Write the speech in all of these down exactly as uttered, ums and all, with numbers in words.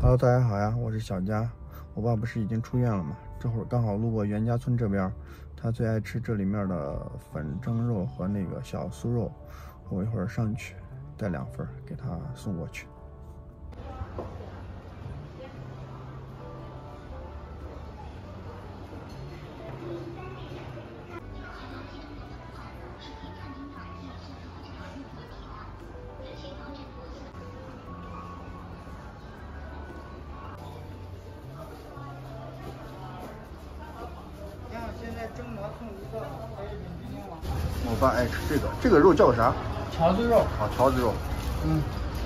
Hello， 大家好呀，我是小佳。我爸不是已经出院了吗？这会儿刚好路过袁家村这边，他最爱吃这里面的粉蒸肉和那个小酥肉，我一会儿上去带两份给他送过去。 现在蒸馍送一个，还有你今晚。 我爸爱吃这个，这个肉叫啥？ 条子肉。 啊，条子肉。 嗯。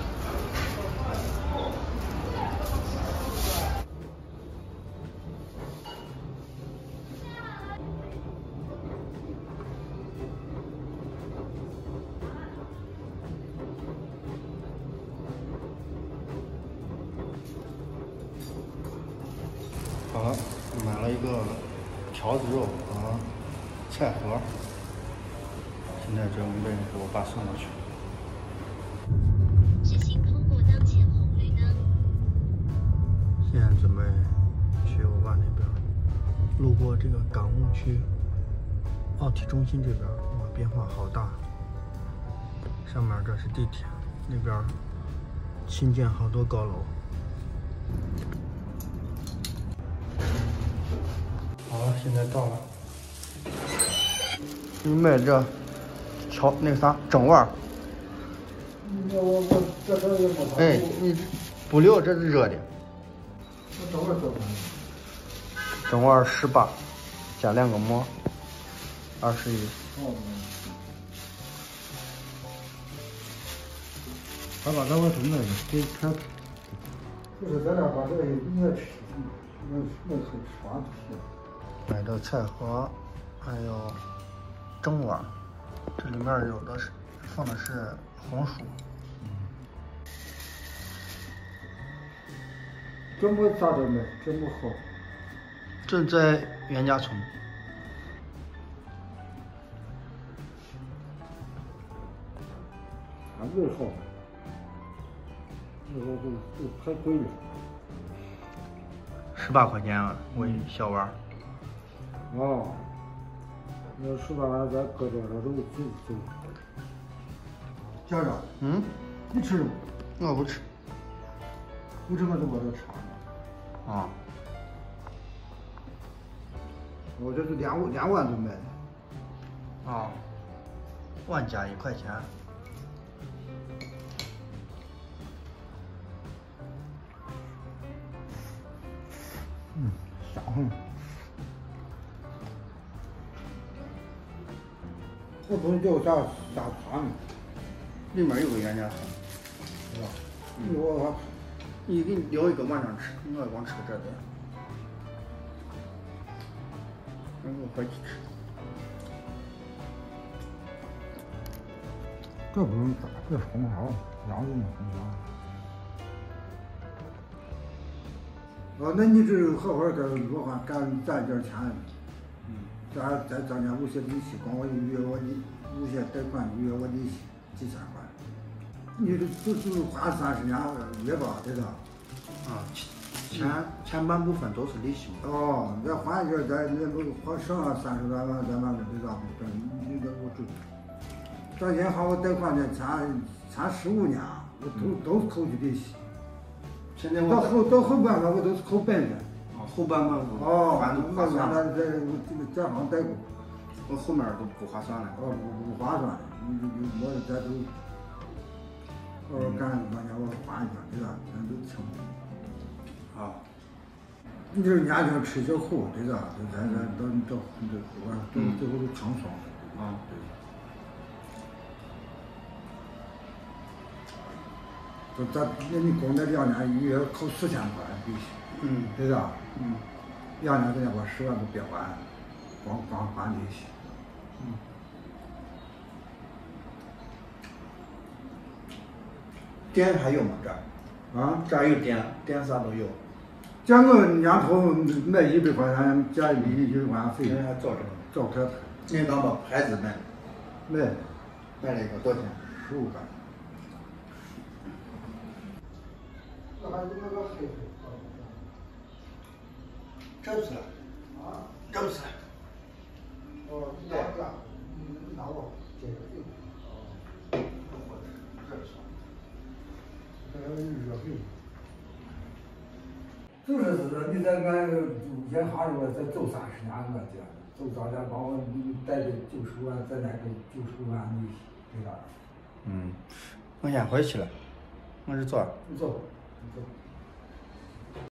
好了，买了一个条子肉和菜盒，现在准备给我爸送过去。 直行通过当前红绿灯。 现在准备去我爸那边，路过这个港务区奥体中心这边，哇，变化好大。上面这是地铁，那边新建好多高楼。好了，现在到了。你买这条那个啥整碗。 我我我这这也没哎，你不溜，这是热的。 我整碗多少钱？ 整碗十八，加两个馍，二十一。 哦。他把这我准备的给他，就是咱俩把这个应该吃，那那可吃完吃。 买的菜盒，还有蒸碗，这里面有的是放的是红薯。 这馍咋整的？这么好？ 这在袁家村。 还味好。那个都都太贵了。 十八块钱啊，我一小碗。 哦。那十八碗咱搁多少都就就。家长。 嗯。 你吃吗？ 我不吃。 不吃我就我这吃。 啊。 我这是两两碗都卖的。 啊。万加一块钱。 嗯，香哼。这东西叫啥啥团呢？ 里面有个袁家村， 是吧？嗯，我我。 你给你留一个晚上吃，我光吃这的。让我回去吃。 这不用炸，这是红烧，羊肉的红烧。哦，那你这合伙干如何干攒点钱？嗯，咱再增加五些利息，光我预约我的五些贷款预约我利息几千块，你这就就花三十年约吧，对吧？ 啊，前前半部分都是利息嘛。 哦，再还一点，咱那不还剩下三十来万，咱慢慢对吧？这你这我这，这银行我贷款的前前十五年，我都都是扣的利息。 现在我到后到后半段我都是扣本的。 啊，后半段哦， 还都划算了。 这我这个这行贷过。 我后面都不划算了。 哦，不不划算，你你你我咱都，我干半年我还一下，对吧？咱都清。 啊。 你这年轻吃些苦，对吧？咱咱到到这我到最后都成双了。 啊。 就咱那你光那两年一月扣四千块利息， 嗯， 对吧？ 嗯， 两年咱家把十万都别还，光光还利息。 嗯。店还有吗？这儿？ 啊？ 这儿有店，店啥都有。 这我年头卖一百块钱，加一一百块钱费。 人还找这个。 找他。 你刚把牌子卖？ 卖。 卖了一个多少钱？ 十五块。那还有那个黑黑。 这不是了， 啊， 这不是了。 哦， 对拿个，你拿我，这个对。 哦，我这是。 这个热水。就是是，你在俺住烟哈里边再走三十年，我觉得走三年把我带的九十万，在那个九十万利息给他。 嗯，我先回去了，我这走。 你走，你走。